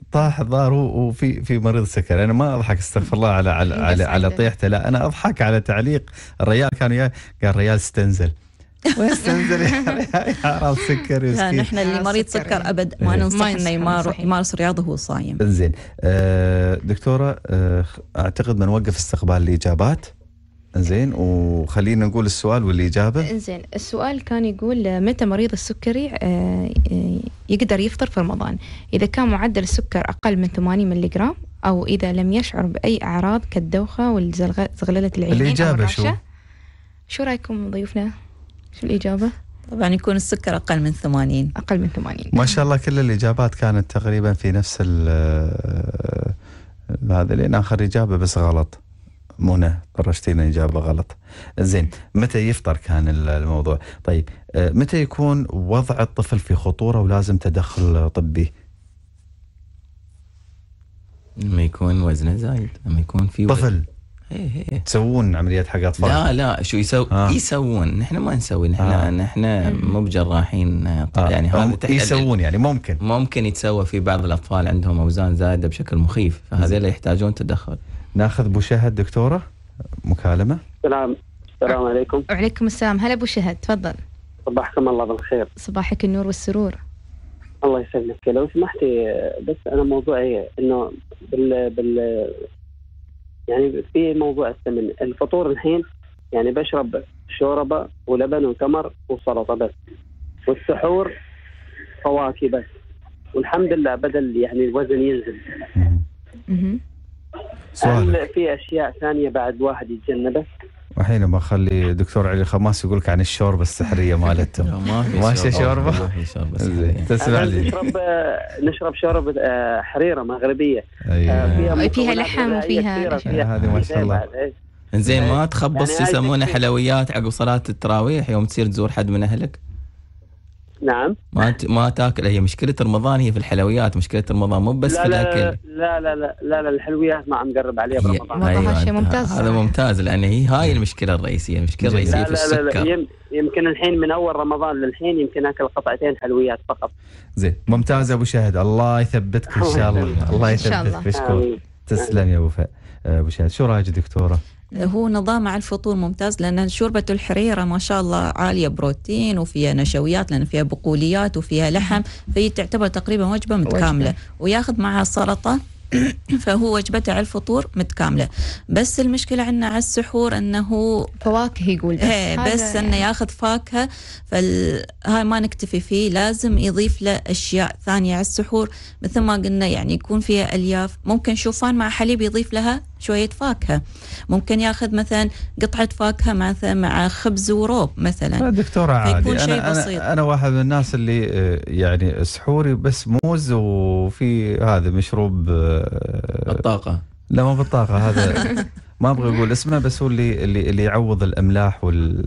طاح الظاهر وفي مريض سكر. انا ما اضحك استغفر الله على طيحته، لا انا اضحك على تعليق الريال كان قال ريال استنزل. وين استنزل يا عرض سكر لا مسكين. نحن اللي مريض سكر ابد ما ننصح انه يمارس رياضه وهو صايم. انزين دكتوره اعتقد بنوقف استقبال الاجابات. انزين وخلينا نقول السؤال والاجابه. انزين السؤال كان يقول متى مريض السكري يقدر يفطر في رمضان؟ اذا كان معدل السكر اقل من 80 ملغ، او اذا لم يشعر باي اعراض كالدوخه والزغلله العينين. الاجابه شو رايكم ضيوفنا؟ شو الاجابه؟ طبعا يكون السكر اقل من 80. اقل من 80. ما شاء الله كل الاجابات كانت تقريبا في نفس هذا، لين اخر اجابه بس غلط. منى طرشتينا إجابة غلط. زين متى يفطر كان الموضوع. طيب متى يكون وضع الطفل في خطورة ولازم تدخل طبي؟ لما يكون وزنه زايد، لما يكون في طفل. ايه تسوون عمليات حق أطفال؟ لا شو يسوون؟ نحن ما نسوي، نحن مو بجراحين يعني هذا يسوون يعني ممكن يتسوى في بعض الأطفال عندهم أوزان زايدة بشكل مخيف، فهذول يحتاجون تدخل. ناخذ ابو شهد دكتوره مكالمه. السلام عليكم. وعليكم السلام. هلا ابو شهد تفضل. صباحكم الله بالخير. صباحك النور والسرور. الله يسلمك. لو سمحتي بس انا موضوعي انه يعني في موضوع السمن. الفطور الحين يعني بشرب شوربه ولبن وتمر وسلطه بس، والسحور فواكه بس، والحمد لله بدل يعني الوزن ينزل. هل في اشياء ثانيه بعد واحد يتجنبها؟ وحين ما اخلي دكتور علي الخماس يقول لك عن الشوربه السحريه مالتهم. ما في شوربه. تسمع لي. نشرب شوربه حريره مغربيه. فيها لحم وفيها هذه ما شاء الله. زين ما تخبص يعني يسمونه حلويات عقب صلاه التراويح يوم تصير تزور حد من اهلك؟ نعم. ما تاكل. هي مشكله رمضان هي في الحلويات، مشكله رمضان مو بس في الاكل. لا الحلويات ما عم نقرب عليها برمضان. والله شيء ممتاز. هذا ممتاز، لان هاي المشكله الرئيسيه. المشكله الرئيسيه في السكر. لا يمكن الحين من اول رمضان للحين يمكن اكل قطعتين حلويات فقط. زين ممتاز ابو شهد، الله يثبتك ان شاء الله. الله يثبتك. مشكور. تسلم يا ابو شهد. شو رايك دكتوره؟ هو نظام على الفطور ممتاز، لأن شوربة الحريرة ما شاء الله عالية بروتين وفيها نشويات، لأن فيها بقوليات وفيها لحم، فهي تعتبر تقريبا وجبة متكاملة. وياخذ معها سلطة فهو وجبته على الفطور متكاملة. بس المشكلة عندنا على السحور أنه فواكه يقول بس أنه ياخذ فاكهة، فهاي ما نكتفي فيه، لازم يضيف له أشياء ثانية على السحور. مثل ما قلنا يعني يكون فيها ألياف، ممكن شوفان مع حليب يضيف لها شوية فاكهة، ممكن ياخذ مثلا قطعة فاكهة مع خبز وروب مثلا. دكتورة عادي أنا واحد من الناس اللي يعني سحوري بس موز وفي هذا مشروب الطاقة. لا ما بالطاقة هذا ما أبغى أقول اسمه، بس هو اللي يعوض الأملاح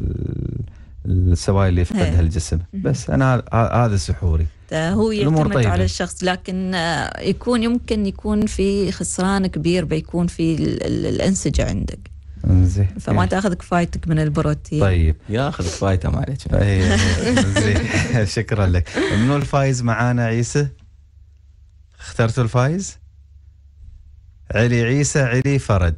والسوائل اللي يفقدها الجسم. بس أنا هذا سحوري. هو يعتمد على الشخص، لكن يمكن يكون في خسران كبير بيكون في الأنسجة عندك. زين. فما تاخذ كفايتك من البروتين. طيب ياخذ كفايته ما عليك. زين شكرا لك. منو الفايز معانا؟ عيسى. اخترتوا الفايز؟ علي عيسى علي فرج.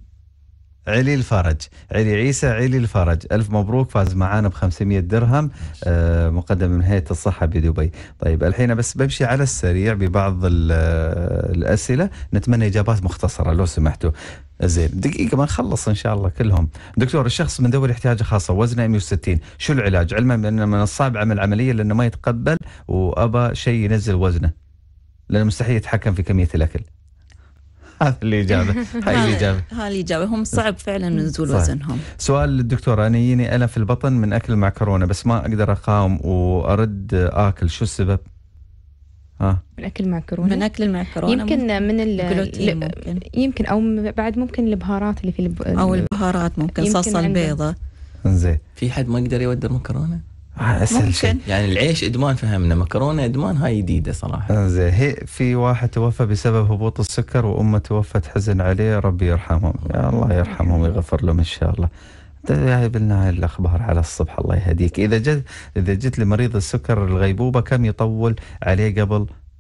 علي الفرج، علي عيسى علي الفرج، ألف مبروك، فاز معانا ب500 درهم مقدم من هيئة الصحة بدبي. طيب الحين بس بمشي على السريع ببعض الأسئلة، نتمنى إجابات مختصرة لو سمحتوا. زين دقيقة ما نخلص إن شاء الله كلهم. دكتور، الشخص من ذوي الاحتياج خاصة وزنه 160 شو العلاج؟ علما بأن من الصعب عمل عملية لأنه ما يتقبل وأبى شيء ينزل وزنه، لأنه مستحيل يتحكم في كمية الأكل. هذه الإجابة. هاي الإجابة. هم صعب فعلا نزول وزنهم. سؤال للدكتور، أنا يجيني ألم في البطن من أكل المعكرونة بس ما أقدر أقاوم وأرد آكل، شو السبب؟ من أكل معكرونة. من أكل المعكرونة يمكن من الجلوتين يمكن أو بعد ممكن البهارات اللي في أو البهارات ممكن صلصة البيضة. زين. في حد ما يقدر يودر مكرونة؟ أسهل شيء. يعني العيش إدمان فهمنا، مكرونة إدمان هاي جديدة صراحة. زين. هي في واحد توفى بسبب هبوط السكر وأمه توفت حزن عليه، ربي يرحمهم. يا الله يرحمهم ويغفر لهم إن شاء الله. جايب لنا هاي الأخبار على الصبح، الله يهديك. إذا جت لمريض السكر الغيبوبة كم يطول عليه قبل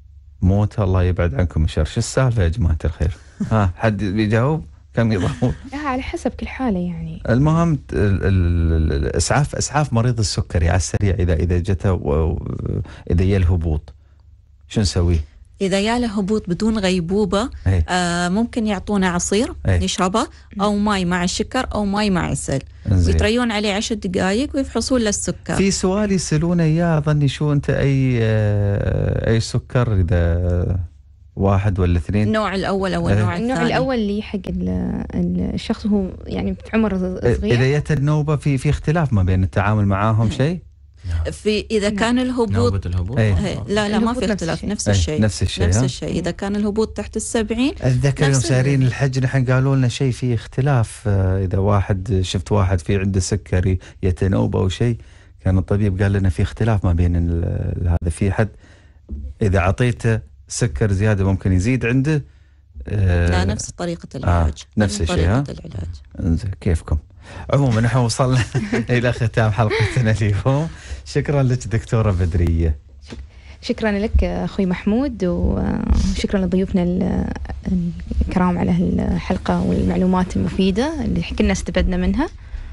موت الله يبعد عنكم الشر. شو السالفة يا جماعة الخير؟ ها حد بيجاوب كم يضاف؟ على حسب كل حالة يعني. المهم اسعاف مريض السكري على السريع، اذا جته اذا يا الهبوط شو نسوي؟ إذا ياله هبوط بدون غيبوبة ممكن يعطونا عصير يشربه، أو ماي مع الشكر أو ماي مع عسل، ويتريون عليه 10 دقائق ويفحصون له السكر. في سؤال يسألونه إياه أظني، شو أنت أي سكر، إذا 1 ولا 2؟ النوع الأول أو النوع الثاني؟ النوع الأول اللي حق الشخص هو يعني في عمر صغير. إذا جت النوبة في اختلاف ما بين التعامل معاهم شيء؟ إذا كان الهبوط لا ما في اختلاف، نفس الشيء. إذا كان الهبوط تحت 70 أتذكر يوم سارين الحج نحن قالوا لنا شيء في اختلاف، إذا شفت واحد في عنده سكري يتنوبة أو شيء، كان الطبيب قال لنا في اختلاف ما بين هذا، في حد إذا عطيته سكر زيادة ممكن يزيد عنده. لا نفس طريقة العلاج. نفس الشيء. كيفكم؟ عموما نحن وصلنا إلى ختام حلقتنا اليوم. شكرا لك دكتورة بدرية. شكرا لك أخوي محمود، وشكرا لضيوفنا الكرام على الحلقة والمعلومات المفيدة اللي كلنا استفدنا منها،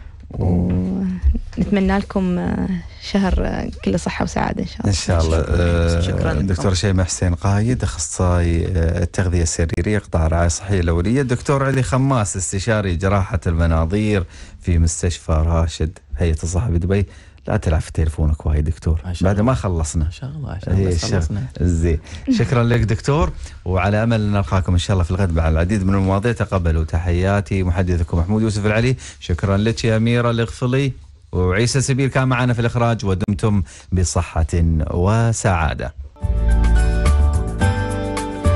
ونتمنى لكم شهر كله صحة وسعادة إن شاء الله. شكرا. دكتور شيماء حسين قايد، أخصائي التغذية السريرية قطاع الرعاية الصحية الأولية. الدكتور علي خماس، استشاري جراحة المناظير في مستشفى راشد هيئة الصحة بدبي. لا تلعب في تليفونك وايد دكتور، بعد ما خلصنا إن شاء الله خلصنا. زين. شكرا لك دكتور، وعلى أمل أن نلقاكم إن شاء الله في الغد مع العديد من المواضيع. تقبلوا تحياتي محدثكم محمود يوسف العلي. شكرا لك يا أميرة الغفلي، وعيسى سبيل كان معنا في الإخراج، ودمتم بصحة وسعادة.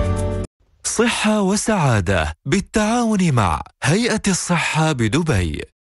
صحة وسعادة بالتعاون مع هيئة الصحة بدبي.